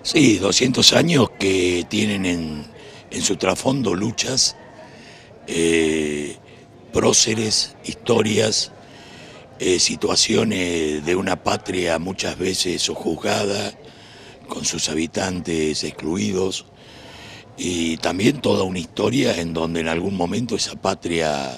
Sí, 200 años que tienen en su trasfondo luchas, próceres, historias, situaciones de una patria muchas veces sojuzgada, con sus habitantes excluidos, y también toda una historia en donde en algún momento esa patria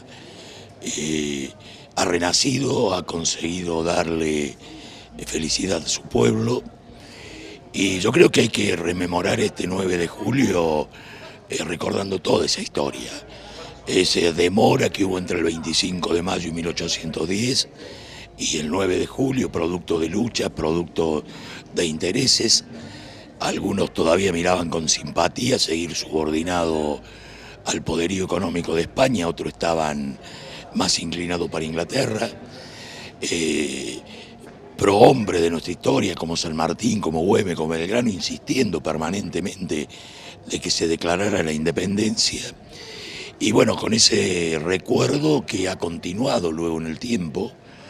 ha renacido, ha conseguido darle felicidad a su pueblo. Y yo creo que hay que rememorar este 9 de julio recordando toda esa historia, esa demora que hubo entre el 25 de mayo y 1810 y el 9 de julio, producto de lucha, producto de intereses. Algunos todavía miraban con simpatía seguir subordinado al poderío económico de España, otros estaban más inclinados para Inglaterra. Prohombres de nuestra historia como San Martín, como Güemes, como Belgrano, insistiendo permanentemente de que se declarara la independencia. Y bueno, con ese recuerdo que ha continuado luego en el tiempo,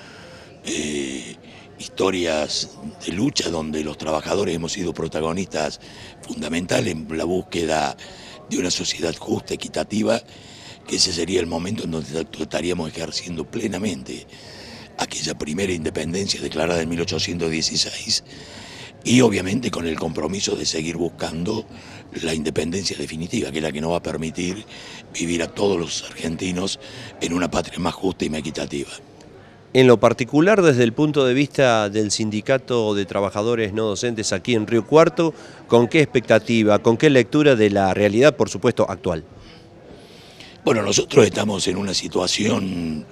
historias de lucha donde los trabajadores hemos sido protagonistas fundamentales en la búsqueda de una sociedad justa, equitativa, que ese sería el momento en donde estaríamos ejerciendo plenamente aquella primera independencia declarada en 1816 y obviamente con el compromiso de seguir buscando la independencia definitiva, que es la que nos va a permitir vivir a todos los argentinos en una patria más justa y más equitativa. En lo particular, desde el punto de vista del Sindicato de Trabajadores No Docentes aquí en Río Cuarto, ¿con qué expectativa, con qué lectura de la realidad, por supuesto, actual? Bueno, nosotros estamos en una situación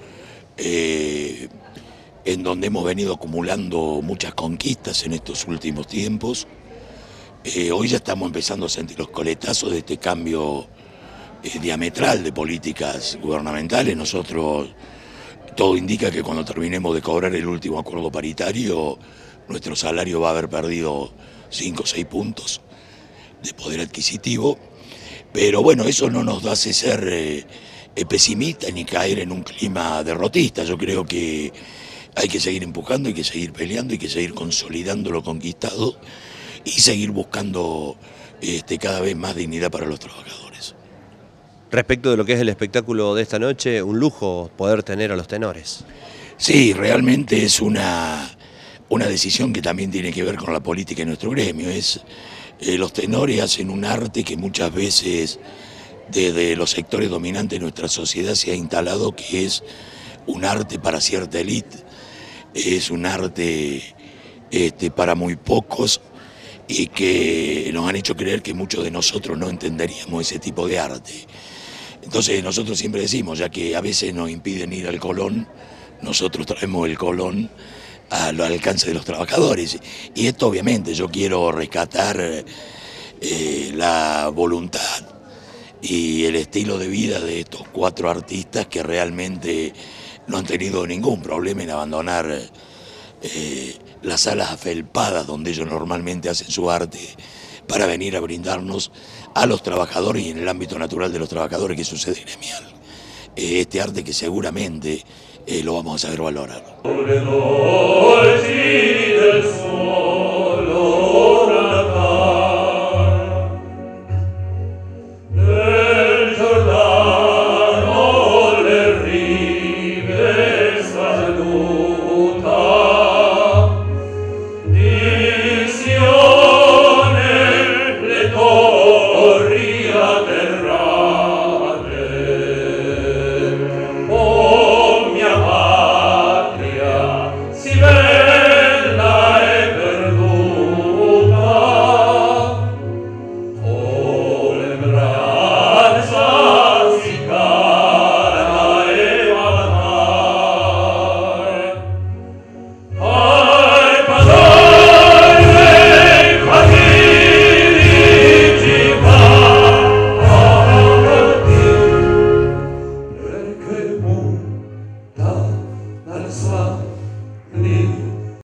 en donde hemos venido acumulando muchas conquistas en estos últimos tiempos. Hoy ya estamos empezando a sentir los coletazos de este cambio diametral de políticas gubernamentales. Nosotros, todo indica que cuando terminemos de cobrar el último acuerdo paritario, nuestro salario va a haber perdido 5 o 6 puntos de poder adquisitivo. Pero bueno, eso no nos hace ser pesimistas ni caer en un clima derrotista. Yo creo que hay que seguir empujando, hay que seguir peleando, hay que seguir consolidando lo conquistado y seguir buscando cada vez más dignidad para los trabajadores. Respecto de lo que es el espectáculo de esta noche, un lujo poder tener a los tenores. Sí, realmente es una decisión que también tiene que ver con la política de nuestro gremio. Los tenores hacen un arte que muchas veces desde los sectores dominantes de nuestra sociedad se ha instalado que es un arte para cierta élite, es un arte para muy pocos y que nos han hecho creer que muchos de nosotros no entenderíamos ese tipo de arte. Entonces nosotros siempre decimos, ya que a veces nos impiden ir al Colón, nosotros traemos el Colón al alcance de los trabajadores. Y esto obviamente yo quiero rescatar la voluntad y el estilo de vida de estos 4 artistas que realmente no han tenido ningún problema en abandonar las salas afelpadas donde ellos normalmente hacen su arte para venir a brindarnos a los trabajadores y en el ámbito natural de los trabajadores, que sucede gremial, este arte que seguramente lo vamos a saber valorar.